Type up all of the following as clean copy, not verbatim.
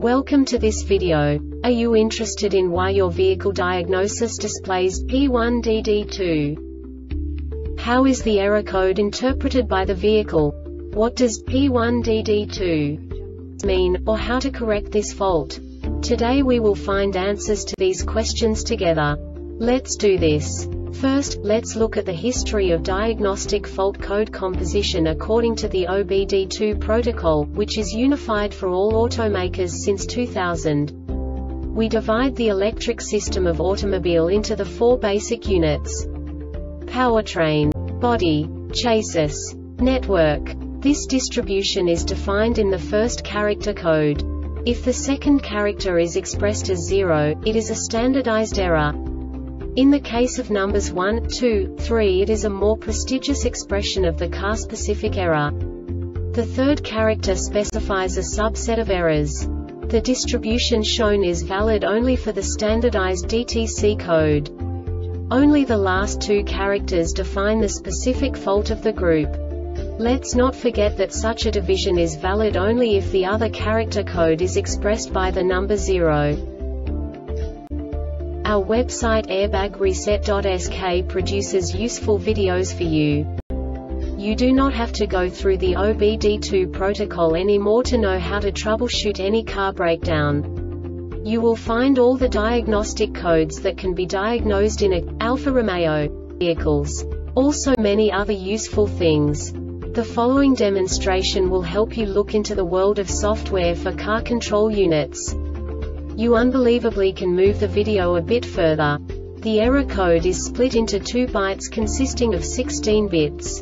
Welcome to this video. Are you interested in why your vehicle diagnosis displays P1DD2? How is the error code interpreted by the vehicle? What does P1DD2 mean, or how to correct this fault? Today we will find answers to these questions together. Let's do this. First, let's look at the history of diagnostic fault code composition according to the OBD2 protocol, which is unified for all automakers since 2000. We divide the electric system of automobile into the four basic units: powertrain, body, chassis, network. This distribution is defined in the first character code. If the second character is expressed as 0, it is a standardized error. In the case of numbers 1, 2, 3, it is a more prestigious expression of the car-specific error. The third character specifies a subset of errors. The distribution shown is valid only for the standardized DTC code. Only the last two characters define the specific fault of the group. Let's not forget that such a division is valid only if the other character code is expressed by the number 0. Our website airbagreset.sk produces useful videos for you. You do not have to go through the OBD2 protocol anymore to know how to troubleshoot any car breakdown. You will find all the diagnostic codes that can be diagnosed in Alfa Romeo vehicles. Also many other useful things. The following demonstration will help you look into the world of software for car control units. You unbelievably can move the video a bit further. The error code is split into 2 bytes consisting of 16 bits.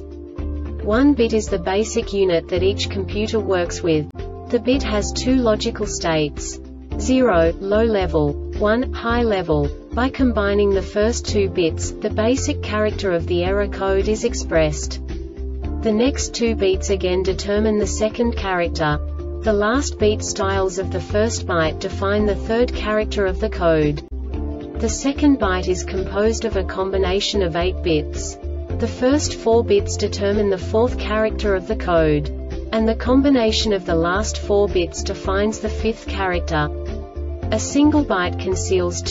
1 bit is the basic unit that each computer works with. The bit has 2 logical states: 0, low level, 1, high level. By combining the first 2 bits, the basic character of the error code is expressed. The next 2 beats again determine the second character. The last beat styles of the first byte define the third character of the code. The second byte is composed of a combination of 8 bits. The first 4 bits determine the fourth character of the code. And the combination of the last 4 bits defines the fifth character. A single byte conceals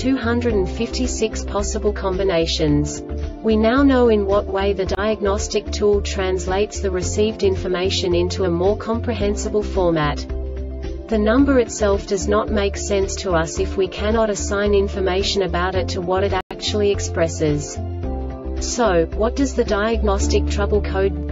256 possible combinations. We now know in what way the diagnostic tool translates the received information into a more comprehensible format. The number itself does not make sense to us if we cannot assign information about it to what it actually expresses. So, what does the diagnostic trouble code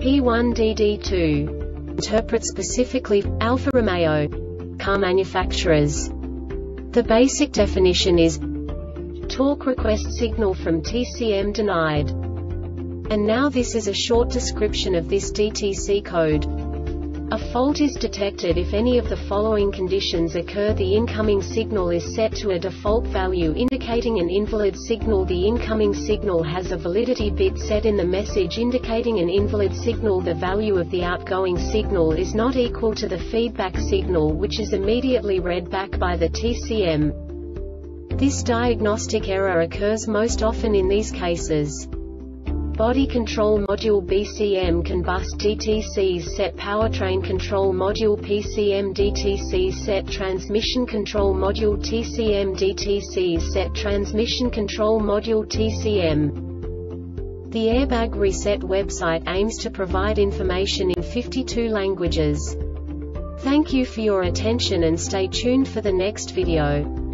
P1DD2 interpret specifically for Alfa Romeo car manufacturers? The basic definition is torque request signal from TCM denied. And now this is a short description of this DTC code. A fault is detected if any of the following conditions occur: the incoming signal is set to a default value indicating an invalid signal, the incoming signal has a validity bit set in the message indicating an invalid signal, the value of the outgoing signal is not equal to the feedback signal, which is immediately read back by the TCM. This diagnostic error occurs most often in these cases: body control module BCM can bust DTCs set, powertrain control module PCM DTCs set, transmission control module TCM DTCs set, transmission control module TCM. The Airbag Reset website aims to provide information in 52 languages. Thank you for your attention and stay tuned for the next video.